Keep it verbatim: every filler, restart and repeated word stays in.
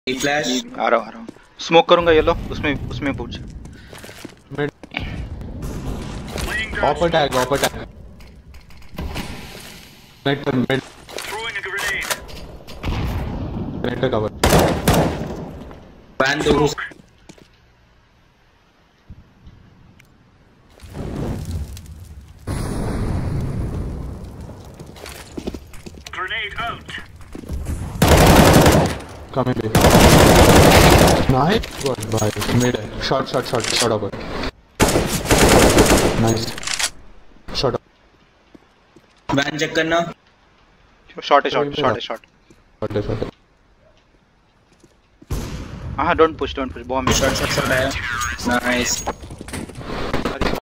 Flash आ रहा हूँ आ रहा हूँ स्मोक करूँगा येलो उसमें उसमें पूछ मिड ऑपर टैग ऑपर टैग मिड मिड मिड का कवर वैन दो Grenade out. Coming B. Nice. Good. Bye. Mid. Shot. Shot. Shot. Shot over. Nice. Shot. Van check करना शॉट है शॉट शॉट है शॉट Shot. Shot. हाँ don't push don't push bomb shot shot shot आया nice